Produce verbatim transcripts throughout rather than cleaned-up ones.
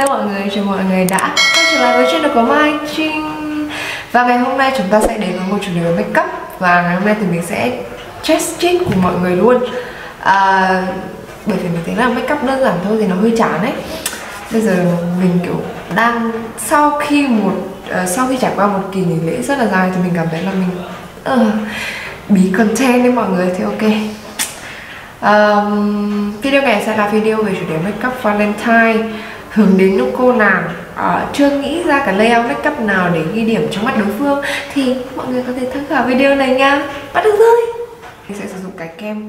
Hello mọi người, chào mọi người đã quay trở lại với channel của Mai Trinh. Và ngày hôm nay chúng ta sẽ đến với một chủ đề về make up. Và ngày hôm nay thì mình sẽ test cheat của mọi người luôn à, bởi vì mình thấy là make up đơn giản thôi thì nó hơi chán ấy. Bây giờ mình kiểu đang sau khi một uh, sau khi trải qua một kỳ nghỉ lễ rất là dài thì mình cảm thấy là mình uh, bí content đấy mọi người. Thì ok, um, video này sẽ là video về chủ đề make up Valentine, hướng đến những cô nàng uh, chưa nghĩ ra cái layout make up nào để ghi điểm trong mắt đối phương thì mọi người có thể tham khảo video này nha. Bắt đầu thôi. Mình sẽ sử dụng cái kem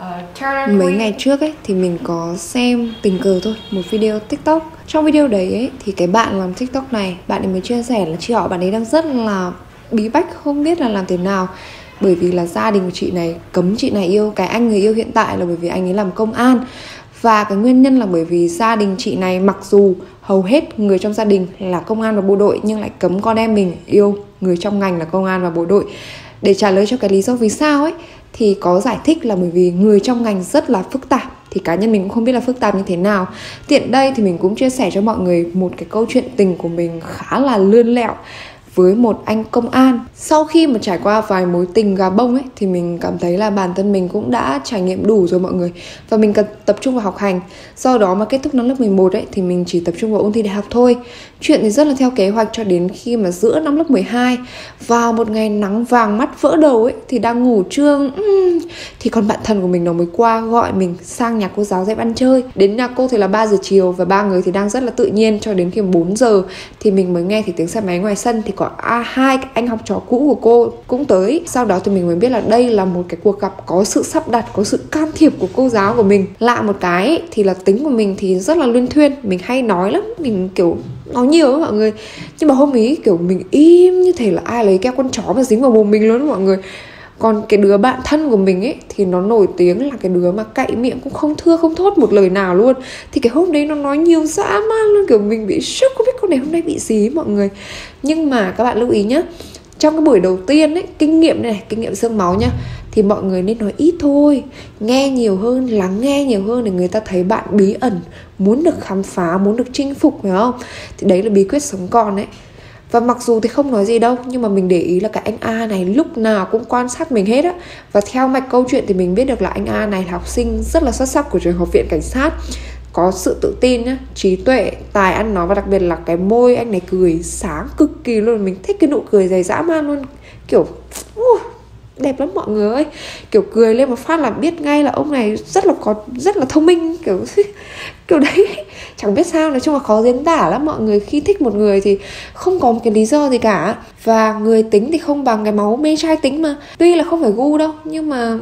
uh, Mấy ngày trước ấy thì mình có xem tình cờ thôi một video TikTok. Trong video đấy ấy, thì cái bạn làm TikTok này, bạn ấy mới chia sẻ là chị họ bạn ấy đang rất là bí bách, không biết là làm thế nào. Bởi vì là gia đình của chị này cấm chị này yêu cái anh người yêu hiện tại là bởi vì anh ấy làm công an. Và cái nguyên nhân là bởi vì gia đình chị này mặc dù hầu hết người trong gia đình là công an và bộ đội nhưng lại cấm con em mình yêu người trong ngành là công an và bộ đội. Để trả lời cho cái lý do vì sao ấy thì có giải thích là bởi vì người trong ngành rất là phức tạp. Thì cá nhân mình cũng không biết là phức tạp như thế nào. Tiện đây thì mình cũng chia sẻ cho mọi người một cái câu chuyện tình của mình khá là lươn lẹo với một anh công an. Sau khi mà trải qua vài mối tình gà bông ấy thì mình cảm thấy là bản thân mình cũng đã trải nghiệm đủ rồi mọi người. Và mình cần tập trung vào học hành. Do đó mà kết thúc năm lớp mười một ấy thì mình chỉ tập trung vào ôn thi đại học thôi. Chuyện thì rất là theo kế hoạch cho đến khi mà giữa năm lớp mười hai, vào một ngày nắng vàng mắt vỡ đầu ấy thì đang ngủ trưa uhm, thì con bạn thân của mình nó mới qua gọi mình sang nhà cô giáo dạy ăn chơi. Đến nhà cô thì là ba giờ chiều và ba người thì đang rất là tự nhiên, cho đến khi bốn giờ thì mình mới nghe thì tiếng xe máy ngoài sân thì có à, hai anh học trò cũ của cô cũng tới. Sau đó thì mình mới biết là đây là một cái cuộc gặp có sự sắp đặt, có sự can thiệp của cô giáo của mình. Lạ một cái ấy, thì là tính của mình thì rất là luyên thuyên, mình hay nói lắm, mình kiểu nói nhiều ấy mọi người. Nhưng mà hôm ý kiểu mình im như thể là ai lấy keo con chó mà dính vào mồm mình luôn đó mọi người. Còn cái đứa bạn thân của mình ấy thì nó nổi tiếng là cái đứa mà cậy miệng cũng không thưa không thốt một lời nào luôn. Thì cái hôm đấy nó nói nhiều dã man luôn, kiểu mình bị sốc, không biết con này hôm nay bị gì ấy, mọi người. Nhưng mà các bạn lưu ý nhá, trong cái buổi đầu tiên ấy, kinh nghiệm này, kinh nghiệm xương máu nhá, thì mọi người nên nói ít thôi, nghe nhiều hơn, lắng nghe nhiều hơn để người ta thấy bạn bí ẩn, muốn được khám phá, muốn được chinh phục, phải không? Thì đấy là bí quyết sống còn ấy. Và mặc dù thì không nói gì đâu, nhưng mà mình để ý là cái anh A này lúc nào cũng quan sát mình hết á. Và theo mạch câu chuyện thì mình biết được là anh A này là học sinh rất là xuất sắc của trường Học viện Cảnh sát, có sự tự tin nhá, trí tuệ, tài ăn nói, và đặc biệt là cái môi anh này cười sáng cực kỳ luôn. Mình thích cái nụ cười dày dã man luôn, kiểu uh, đẹp lắm mọi người ơi. Kiểu cười lên một phát là biết ngay là ông này rất là có rất là thông minh, kiểu kiểu đấy, chẳng biết sao, nói chung là khó diễn tả lắm mọi người. Khi thích một người thì không có một cái lý do gì cả. Và người tính thì không bằng cái máu mê trai tính mà. Tuy là không phải gu đâu, nhưng mà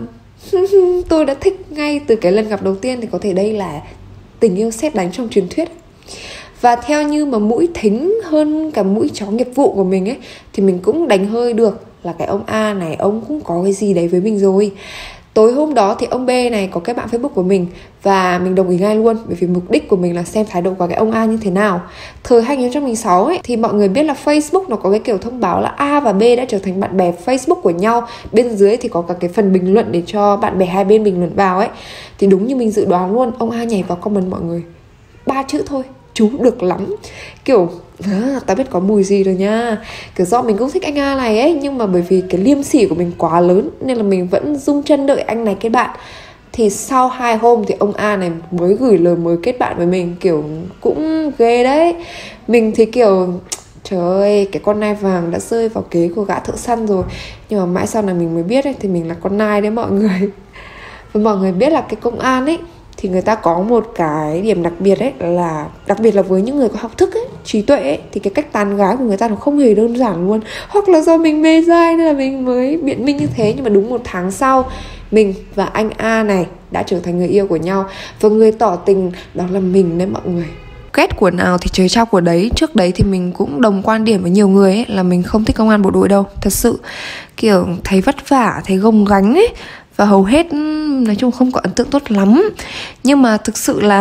tôi đã thích ngay từ cái lần gặp đầu tiên. Thì có thể đây là tình yêu sét đánh trong truyền thuyết. Và theo như mà mũi thính hơn cả mũi chó nghiệp vụ của mình ấy, thì mình cũng đánh hơi được là cái ông A này, ông cũng có cái gì đấy với mình rồi. Tối hôm đó thì ông B này có kết bạn Facebook của mình và mình đồng ý ngay luôn, bởi vì mục đích của mình là xem thái độ của cái ông A như thế nào. Thời hai nghìn không trăm lẻ sáu ấy thì mọi người biết là Facebook nó có cái kiểu thông báo là A và B đã trở thành bạn bè Facebook của nhau. Bên dưới thì có cả cái phần bình luận để cho bạn bè hai bên bình luận vào ấy. Thì đúng như mình dự đoán luôn, ông A nhảy vào comment mọi người, ba chữ thôi: chú được lắm. Kiểu à, ta biết có mùi gì rồi nha. Kiểu do mình cũng thích anh A này ấy, nhưng mà bởi vì cái liêm sỉ của mình quá lớn nên là mình vẫn rung chân đợi anh này kết bạn. Thì sau hai hôm thì ông A này mới gửi lời mời kết bạn với mình, kiểu cũng ghê đấy. Mình thì kiểu trời ơi, cái con nai vàng đã rơi vào kế của gã thợ săn rồi. Nhưng mà mãi sau này mình mới biết ấy, thì mình là con nai đấy mọi người. Và mọi người biết là cái công an ấy thì người ta có một cái điểm đặc biệt ấy, là đặc biệt là với những người có học thức ấy, trí tuệ ấy, thì cái cách tán gái của người ta nó không hề đơn giản luôn. Hoặc là do mình mê dai nên là mình mới biện minh như thế. Nhưng mà đúng một tháng sau, mình và anh A này đã trở thành người yêu của nhau. Và người tỏ tình đó là mình đấy mọi người. Ghét của nào thì trời trao của đấy. Trước đấy thì mình cũng đồng quan điểm với nhiều người ấy, là mình không thích công an bộ đội đâu. Thật sự kiểu thấy vất vả, thấy gồng gánh ấy. Và hầu hết nói chung không có ấn tượng tốt lắm. Nhưng mà thực sự là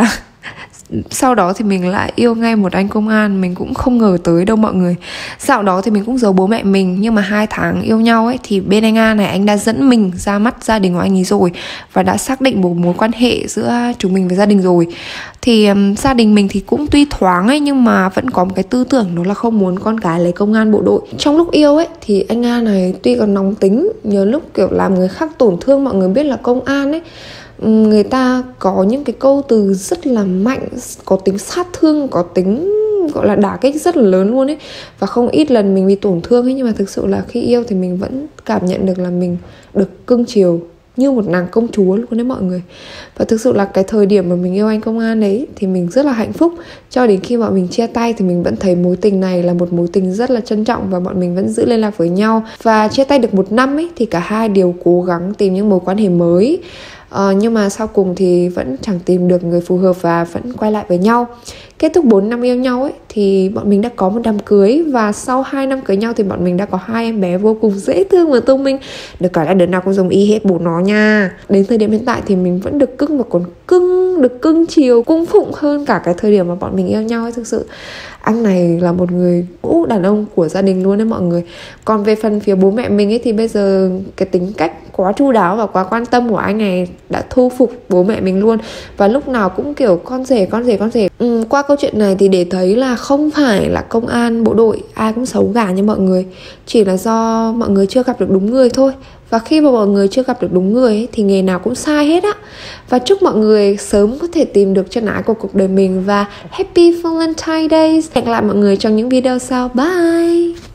Sau đó thì mình lại yêu ngay một anh công an. Mình cũng không ngờ tới đâu mọi người. Dạo đó thì mình cũng giấu bố mẹ mình, nhưng mà hai tháng yêu nhau ấy thì bên anh A này, anh đã dẫn mình ra mắt gia đình của anh ấy rồi, và đã xác định một mối quan hệ giữa chúng mình với gia đình rồi. Thì um, gia đình mình thì cũng tuy thoáng ấy, nhưng mà vẫn có một cái tư tưởng đó là không muốn con cái lấy công an bộ đội. Trong lúc yêu ấy thì anh A này tuy còn nóng tính, nhiều lúc kiểu làm người khác tổn thương. Mọi người biết là công an ấy, người ta có những cái câu từ rất là mạnh, có tính sát thương, có tính gọi là đả kích rất là lớn luôn ấy. Và không ít lần mình bị tổn thương ấy, nhưng mà thực sự là khi yêu thì mình vẫn cảm nhận được là mình được cưng chiều như một nàng công chúa luôn đấy mọi người. Và thực sự là cái thời điểm mà mình yêu anh công an đấy thì mình rất là hạnh phúc. Cho đến khi bọn mình chia tay thì mình vẫn thấy mối tình này là một mối tình rất là trân trọng, và bọn mình vẫn giữ liên lạc với nhau. Và chia tay được một năm ấy thì cả hai đều cố gắng tìm những mối quan hệ mới. Ờ, nhưng mà sau cùng thì vẫn chẳng tìm được người phù hợp và vẫn quay lại với nhau. Kết thúc bốn năm yêu nhau ấy thì bọn mình đã có một đám cưới. Và sau hai năm cưới nhau thì bọn mình đã có hai em bé vô cùng dễ thương và thông minh. Được cả là đứa nào cũng giống y hết bố nó nha. Đến thời điểm hiện tại thì mình vẫn được cưng và còn cưng, được cưng chiều, cung phụng hơn cả cái thời điểm mà bọn mình yêu nhau ấy. Thực sự anh này là một người mẫu đàn ông của gia đình luôn đấy mọi người. Còn về phần phía bố mẹ mình ấy thì bây giờ cái tính cách quá chu đáo và quá quan tâm của anh này đã thu phục bố mẹ mình luôn. Và lúc nào cũng kiểu con rể, con rể, con rể. ừ, Qua câu chuyện này thì để thấy là không phải là công an bộ đội ai cũng xấu cả nha mọi người. Chỉ là do mọi người chưa gặp được đúng người thôi. Và khi mà mọi người chưa gặp được đúng người ấy, thì nghề nào cũng sai hết á. Và chúc mọi người sớm có thể tìm được chân ái của cuộc đời mình. Và Happy Valentine's Day. Hẹn gặp lại mọi người trong những video sau. Bye.